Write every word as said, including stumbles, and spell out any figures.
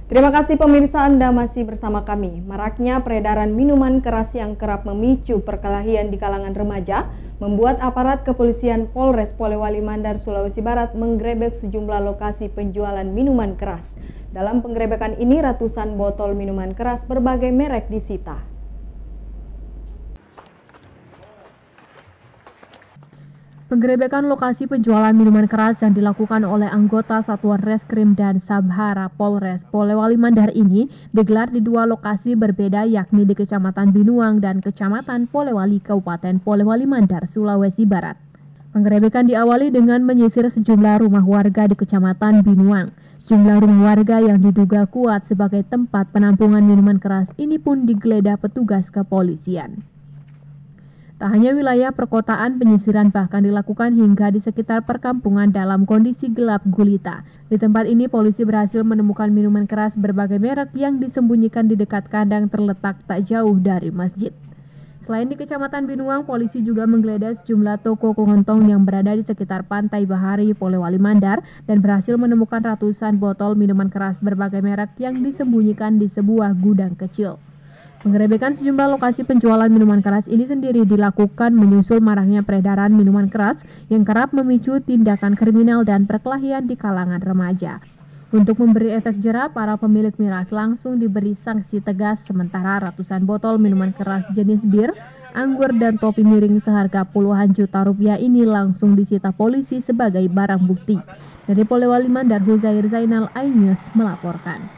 Terima kasih pemirsa, Anda masih bersama kami. Maraknya peredaran minuman keras yang kerap memicu perkelahian di kalangan remaja membuat aparat kepolisian Polres Polewali Mandar, Sulawesi Barat menggerebek sejumlah lokasi penjualan minuman keras. Dalam penggerebekan ini, ratusan botol minuman keras berbagai merek disita. Penggerebekan lokasi penjualan minuman keras yang dilakukan oleh anggota Satuan Reskrim dan Sabhara Polres Polewali Mandar ini digelar di dua lokasi berbeda, yakni di Kecamatan Binuang dan Kecamatan Polewali, Kabupaten Polewali Mandar, Sulawesi Barat. Penggerebekan diawali dengan menyisir sejumlah rumah warga di Kecamatan Binuang. Sejumlah rumah warga yang diduga kuat sebagai tempat penampungan minuman keras ini pun digeledah petugas kepolisian. Tak hanya wilayah perkotaan, penyisiran bahkan dilakukan hingga di sekitar perkampungan dalam kondisi gelap gulita. Di tempat ini, polisi berhasil menemukan minuman keras berbagai merek yang disembunyikan di dekat kandang terletak tak jauh dari masjid. Selain di Kecamatan Binuang, polisi juga menggeledah sejumlah toko kelontong yang berada di sekitar Pantai Bahari, Polewali Mandar, dan berhasil menemukan ratusan botol minuman keras berbagai merek yang disembunyikan di sebuah gudang kecil. Penggerebekan sejumlah lokasi penjualan minuman keras ini sendiri dilakukan menyusul maraknya peredaran minuman keras yang kerap memicu tindakan kriminal dan perkelahian di kalangan remaja. Untuk memberi efek jera, para pemilik miras langsung diberi sanksi tegas, sementara ratusan botol minuman keras jenis bir, anggur, dan topi miring seharga puluhan juta rupiah ini langsung disita polisi sebagai barang bukti. Dari Polewali Mandar, Huzair Zainal, iNews melaporkan.